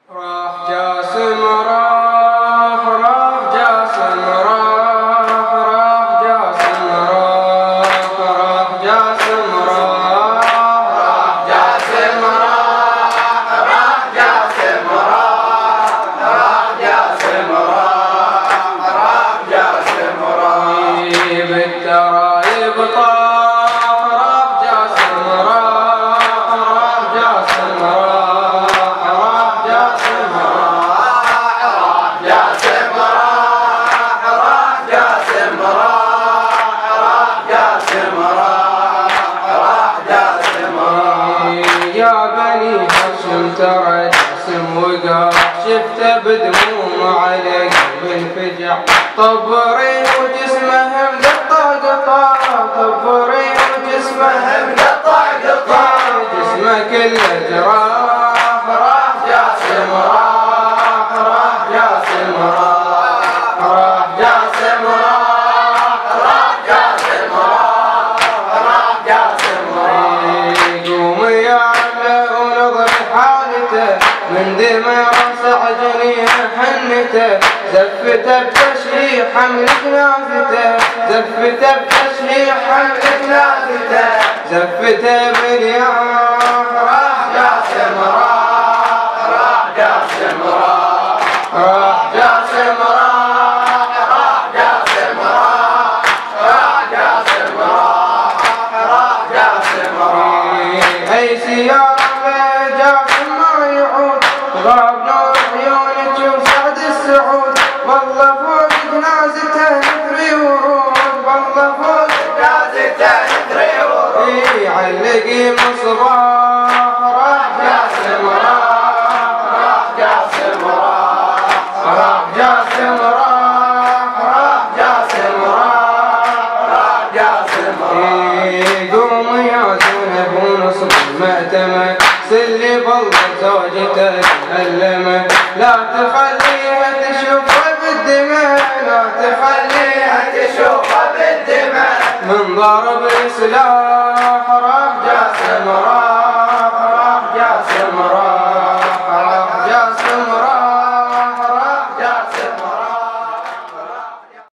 راح جاسم راح جاسم راح جاسم راح جاسم راح جاسم بالترايب طاح راح جاسم راح جاسم يا بني هاشم ترى جاسم وقع شفته بدموم على قلب الفجع طبرين وجسمه مقطع قطع طبرين وجسمه مقطع قطع جسمه كله جراح راح جاسم راح جاسم راح جاسم من دمى رصع جنيه حنته زفته بتشريح حمل جنازته زفته بتشريح حمل جنازته زفته بالياح راح جاسم راح جاسم راح جاسم راح جاسم اي سيارة جاسم غاب نور عيونك وسعد السعود والله فوق جنازته نثري ورود والله فوق جنازته نثري ورود علقي مصباح راح جاسم راح جاسم راح جاسم قوم يا زينب ونصب المأتمة سلي بالله زوجته تألمه لا تخليها تشوفها بالدماء لا تخليها تشوفها بالدماء من ضرب السلاح